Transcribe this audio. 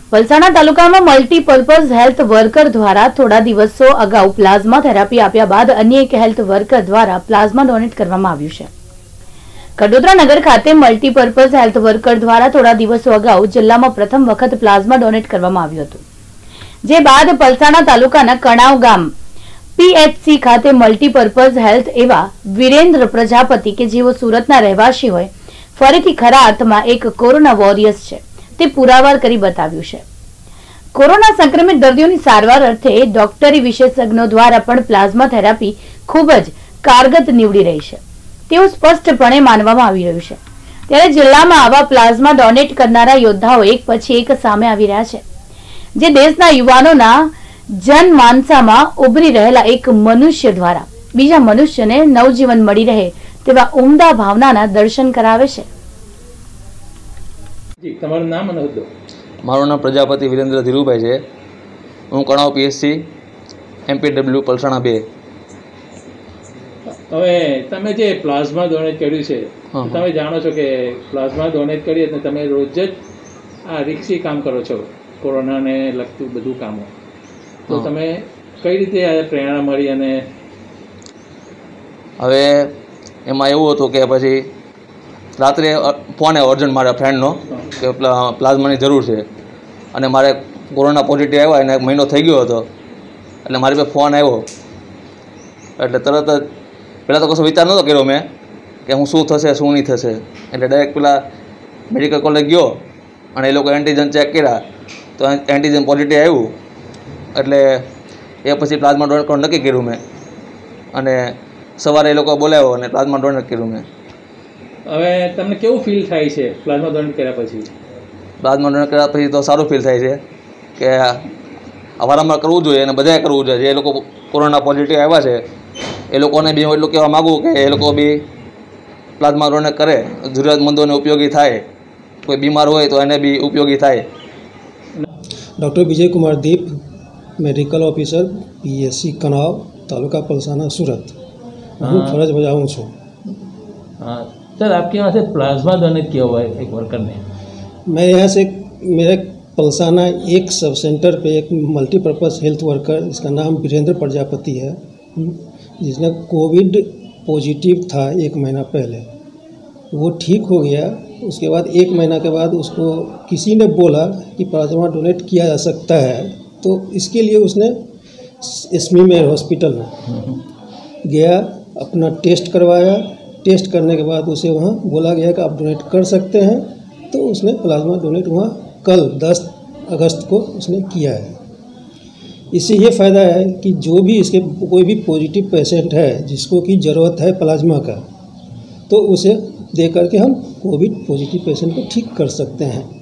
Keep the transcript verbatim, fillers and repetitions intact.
વલસાડના તાલુકામાં multipurpose health worker દ્વારા થોડા દિવસો અગાઉ પ્લાઝમા થેરાપી આપ્યા બાદ અન્ય એક હેલ્થ વર્કર દ્વારા પ્લાઝમા ડોનેટ કરવામાં આવ્યું છે। કડોદરા નગર ખાતે મલ્ટીપર્પઝ હેલ્થ વર્કર દ્વારા થોડા દિવસો અગાઉ જિલ્લામાં પ્રથમ વખત પ્લાઝમા ડોનેટ કરવામાં આવ્યું હતું, જે બાદ વલસાડના તાલુકાના કણાવ ગામ પીએચસી ખાતે મલ્ટીપર્પઝ હેલ્થ એવા વિરેન્દ્ર પ્રજાપતિ કે જેઓ સુરતના રહેવાસી હોય ફરીથી ખરા અર્થમાં એક કોરોના વોરિયર્સ છે તે પુરાવાર કરી બતાવ્યું છે। કોરોના સંક્રમિત દર્દીઓની સારવાર અર્થે ડોક્ટરી વિશેષજ્ઞો દ્વારા પણ પ્લાઝમા થેરાપી ખૂબ જ કારગત નીવડી રહી છે તેવું સ્પષ્ટપણે માનવામાં આવી રહ્યું છે। ત્યારે જિલ્લામાં આવા પ્લાઝમા ડોનેટ કરનારા યોદ્ધાઓ એક પછી એક સામે આવી રહ્યા છે, જે દેશના યુવાનોના જનમાનસામાં ઉભરી રહેલા એક મનુષ્ય દ્વારા બીજા મનુષ્યને નવજીવન મળી રહે તેવા ઉમદા ભાવનાના દર્શન કરાવે છે। જી, તમારું નામ અને હોદ્દો? મારું નામ પ્રજાપતિ વિરેન્દ્ર ધીરુભાઈ છે। હું કણાવ પીએચસી એમપીડબ્લ્યુ પલસાણા બે। હવે તમે જે પ્લાઝમા ડોનેટ કર્યું છે, તમે જાણો છો કે પ્લાઝમા ડોનેટ કરી એટલે તમે રોજ જ આ રિક્ષી કામ કરો છો, કોરોનાને લગતું બધું કામો, તો તમે કઈ રીતે આ પ્રેરણા મળી? અને હવે એમાં એવું હતું કે પછી રાત્રે ફોન આવ્યો અર્જન્ટ મારા ફ્રેન્ડનો કે પ્લાઝમાની જરૂર છે, અને મારે કોરોના પોઝિટિવ આવ્યા એને એક મહિનો થઈ ગયો હતો, એટલે મારી પાસે ફોન આવ્યો એટલે તરત જ પહેલાં તો કશો વિચાર નહોતો કર્યો મેં કે હું શું થશે શું નહીં થશે, એટલે ડાયરેક્ટ પેલા મેડિકલ કોલેજ ગયો અને એ લોકો એન્ટીજન ચેક કર્યા તો એન્ટીજન પોઝિટિવ આવ્યું, એટલે એ પછી પ્લાઝમા ડોનેટ કરવાનું નક્કી કર્યું મેં, અને સવારે એ લોકો બોલાવ્યો અને પ્લાઝમા ડોનેટ કર્યું મેં। હવે તમને કેવું ફીલ થાય છે પ્લાઝમા ડોનેટ કર્યા પછી? પ્લાઝમા ડોનેટ કર્યા પછી તો સારું ફીલ થાય છે કે વારંવાર કરવું જોઈએ અને બધાએ કરવું જોઈએ। જે લોકો કોરોના પોઝિટિવ આવ્યા છે એ લોકોને બી હું એટલું કહેવા માગું કે એ લોકો બી પ્લાઝમા ડોનેટ કરે, જરૂરિયાતમંદોને ઉપયોગી થાય, કોઈ બીમાર હોય તો એને બી ઉપયોગી થાય। Doctor Vijay Kumar Deep, medical officer PHC Kanav, taluka Palsana, Surat. હું ફરજ બજાવું છું। हाँ सर, आपके यहाँ से प्लाज्मा डोनेट किया हुआ है एक वर्कर ने? मैं यहाँ से मेरे पलसाना एक सब सेंटर पे एक मल्टीपर्पज़ हेल्थ वर्कर, जिसका नाम वीरेंद्र प्रजापति है, जिसने कोविड पॉजिटिव था एक महीना पहले, वो ठीक हो गया। उसके बाद एक महीना के बाद उसको किसी ने बोला कि प्लाज्मा डोनेट किया जा सकता है, तो इसके लिए उसने एसमी में हॉस्पिटल में गया, अपना टेस्ट करवाया। टेस्ट करने के बाद उसे वहाँ बोला गया कि आप डोनेट कर सकते हैं, तो उसने प्लाज्मा डोनेट वहाँ कल दस अगस्त को उसने किया है। इससे ये फ़ायदा है कि जो भी इसके कोई भी पॉजिटिव पेशेंट है जिसको की ज़रूरत है प्लाज्मा का, तो उसे दे करके हम कोविड पॉजिटिव पेशेंट को ठीक कर सकते हैं।